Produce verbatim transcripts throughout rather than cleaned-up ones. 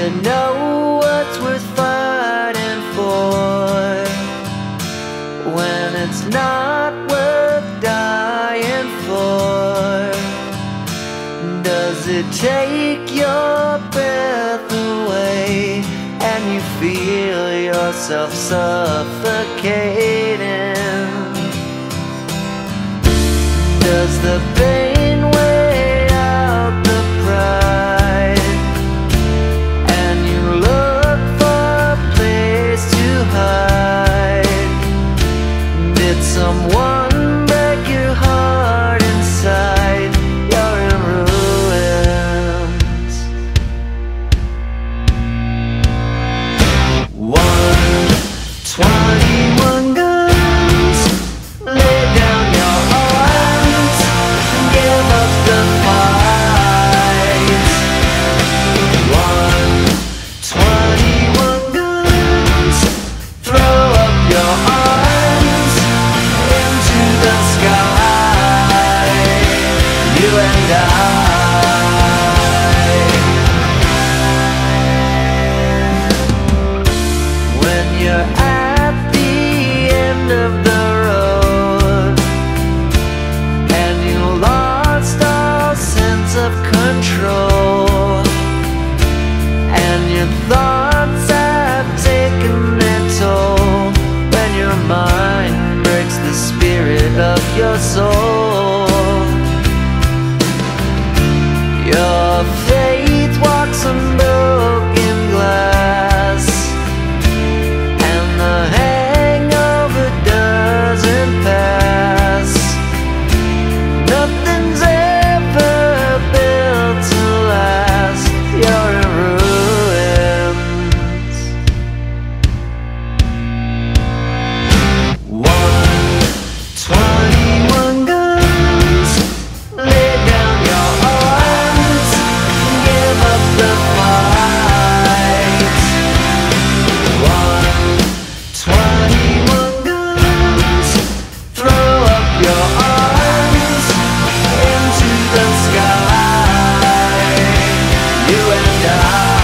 you know what's worth fighting for when it's not worth dying for? Does it take your breath away and you feel yourself suffocating? Does the pain weigh out the pride and you look for a place to hide? Did someone break your heart inside? You're in ruins. One twenty-one guns, lay down your arms, give up the fight. One twenty-one guns, throw up your arms into the sky, you and I. When you're at the end of the road and you lost all sense of control, and your thoughts have taken their toll, when your mind breaks the spirit of your soul, your faith walks on broken glass, and the hangover doesn't pass. Nothing's ever built to last. You're in ruins. One twenty-one guns, lay down your arms, give up the fight. One twenty-one guns, throw up your arms into the sky, you and I.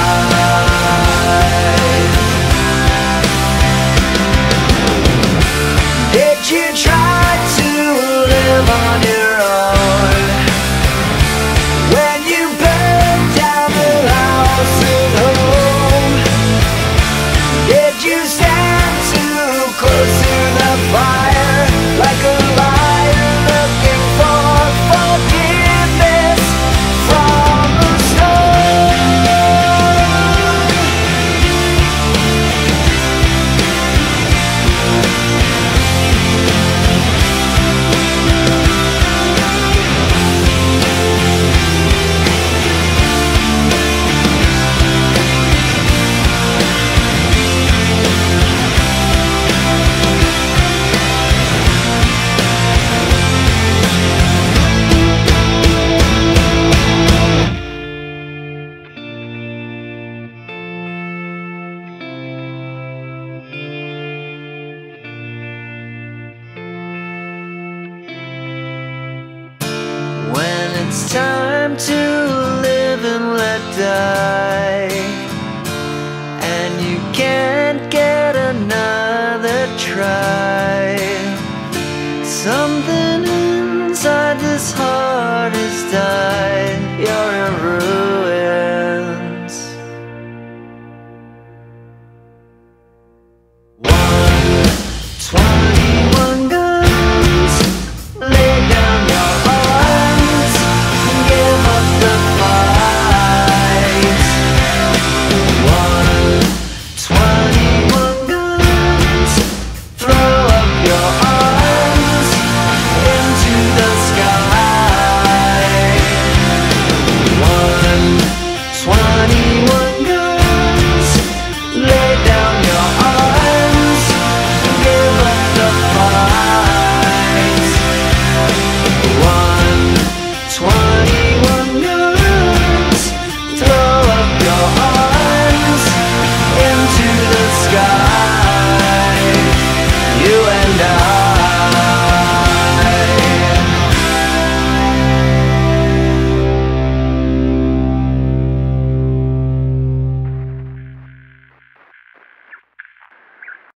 Did you try to live on your own when you burned down the house at home? Did you stand too close to the fire like a liar looking for forgiveness from the storm? When it's time to live and let die,